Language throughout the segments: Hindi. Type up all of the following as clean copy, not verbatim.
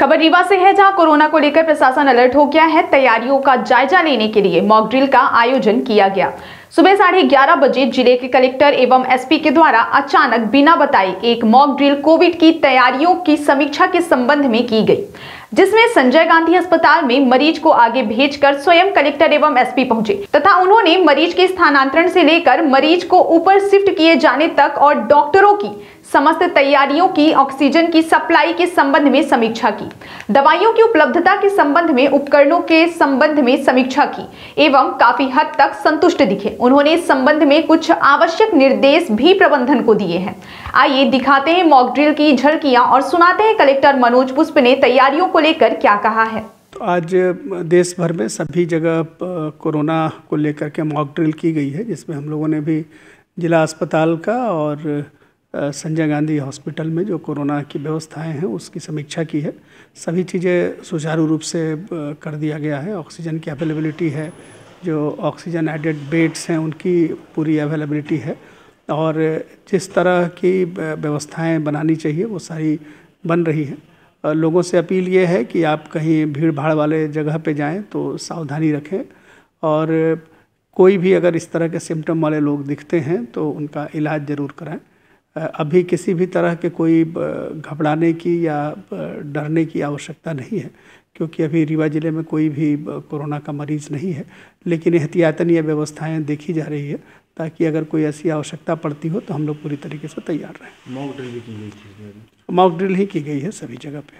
खबर रीवा से है, जहां कोरोना को लेकर प्रशासन अलर्ट हो गया है। तैयारियों का जायजा लेने के लिए मॉक ड्रिल का आयोजन किया गया। सुबह 11:30 बजे जिले के कलेक्टर एवं एसपी के द्वारा अचानक बिना बताए एक मॉक ड्रिल कोविड की तैयारियों की समीक्षा के संबंध में की गई, जिसमें संजय गांधी अस्पताल में मरीज को आगे भेजकर स्वयं कलेक्टर एवं एसपी पहुंचे तथा उन्होंने मरीज के स्थानांतरण से लेकर मरीज को ऊपर शिफ्ट किए जाने तक और डॉक्टरों की समस्त तैयारियों की, ऑक्सीजन की सप्लाई के संबंध में समीक्षा की, दवाइयों की उपलब्धता के संबंध में, उपकरणों के संबंध में समीक्षा की एवं काफी हद तक संतुष्ट दिखे। उन्होंने इस संबंध में कुछ आवश्यक निर्देश भी प्रबंधन को दिए हैं। आइए दिखाते हैं मॉक ड्रिल की झलकियां और सुनाते हैं कलेक्टर मनोज पुष्प ने तैयारियों को लेकर क्या कहा है। आज देश भर में सभी जगह कोरोना को लेकर के मॉक ड्रिल की गई है, जिसमें हम लोगों ने भी जिला अस्पताल का और संजय गांधी हॉस्पिटल में जो कोरोना की व्यवस्थाएं हैं उसकी समीक्षा की है। सभी चीज़ें सुचारू रूप से कर दिया गया है। ऑक्सीजन की अवेलेबिलिटी है, जो ऑक्सीजन एडेड बेड्स हैं उनकी पूरी अवेलेबिलिटी है और जिस तरह की व्यवस्थाएं बनानी चाहिए वो सारी बन रही हैं। लोगों से अपील ये है कि आप कहीं भीड़ भाड़ वाले जगह पे जाएं तो सावधानी रखें और कोई भी अगर इस तरह के सिम्टम वाले लोग दिखते हैं तो उनका इलाज ज़रूर कराएं। अभी किसी भी तरह के कोई घबराने की या डरने की आवश्यकता नहीं है, क्योंकि अभी रीवा ज़िले में कोई भी कोरोना का मरीज़ नहीं है, लेकिन एहतियातन ये व्यवस्थाएं देखी जा रही है ताकि अगर कोई ऐसी आवश्यकता पड़ती हो तो हम लोग पूरी तरीके से तैयार रहें। मॉक ड्रिल भी की गई थी? मॉक ड्रिल ही की गई है सभी जगह पे।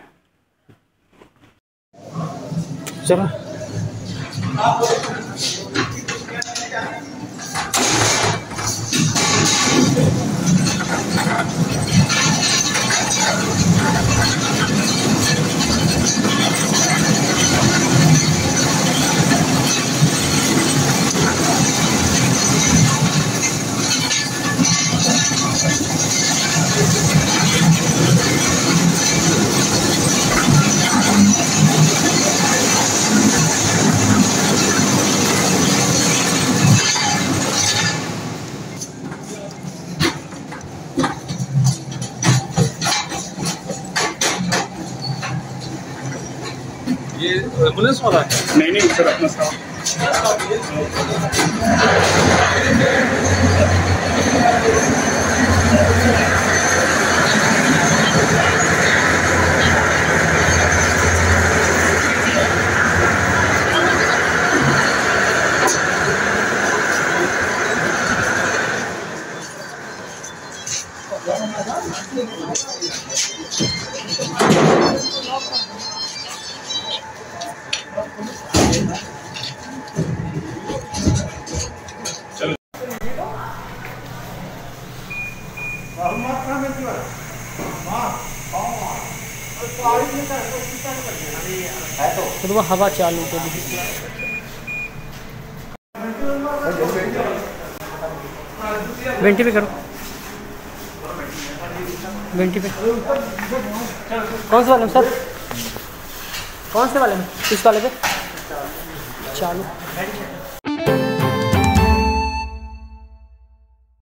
चलो ये एम्बुलेंस वाला है? नहीं सर, अपना साथ। तो वो हवा चालू कर दी। वेंटी पे करो, वेंटी पे। कौन से वाले में सर? कौन से वाले में? इस वाले पे चालू।